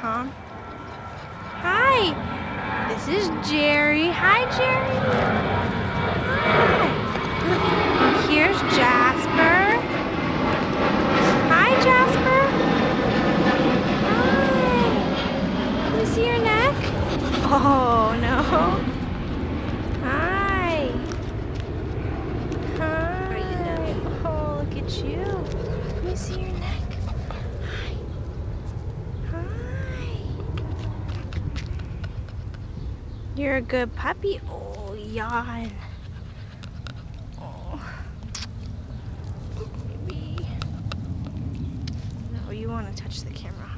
calm. Hi, this is Gerry. Hi, Gerry. Hi. Here's Jasper. Hi, Jasper. Hi. Let me see your neck. Oh, no. Hi. Hi. Oh, look at you. Let me see your neck. Hi. Hi. You're a good puppy. Oh, yawn. Oh. Maybe. No, you want to touch the camera.